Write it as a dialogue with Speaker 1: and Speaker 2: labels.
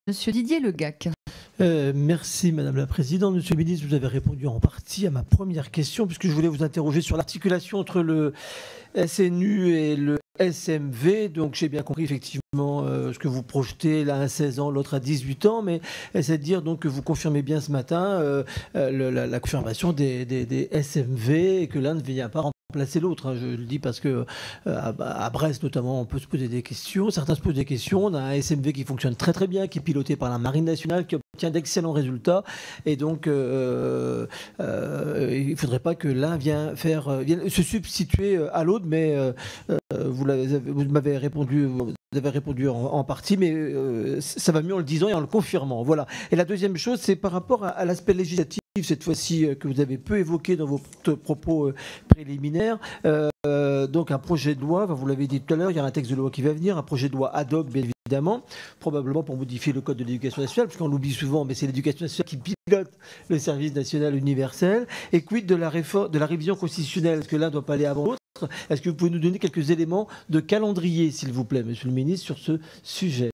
Speaker 1: Monsieur Didier Le Gac.
Speaker 2: Merci Madame la Présidente. Monsieur le Ministre, vous avez répondu en partie à ma première question, puisque je voulais vous interroger sur l'articulation entre le SNU et le SMV. Donc j'ai bien compris effectivement ce que vous projetez, l'un à 16 ans, l'autre à 18 ans, mais c'est-à-dire donc que vous confirmez bien ce matin la confirmation des SMV et que l'un ne vient pas remplacer l'autre. Je le dis parce que à Brest notamment, on peut se poser des questions. Certains se posent des questions. On a un SMV qui fonctionne très très bien, qui est piloté par la Marine nationale, qui obtient d'excellents résultats. Et donc, il ne faudrait pas que l'un vienne se substituer à l'autre, mais vous m'avez répondu. Vous avez répondu en partie, mais ça va mieux en le disant et en le confirmant. Voilà. Et la deuxième chose, c'est par rapport à l'aspect législatif, cette fois-ci, que vous avez peu évoqué dans vos propos préliminaires. Donc un projet de loi, vous l'avez dit tout à l'heure, il y a un texte de loi qui va venir, un projet de loi ad hoc, bien évidemment, probablement pour modifier le code de l'éducation nationale, parce qu'on l'oublie souvent, mais c'est l'éducation nationale qui pilote le service national universel. Et quid de la révision constitutionnelle? Est-ce que l'un ne doit pas aller avant l'autre? Est-ce que vous pouvez nous donner quelques éléments de calendrier, s'il vous plaît, Monsieur le Ministre, sur ce sujet?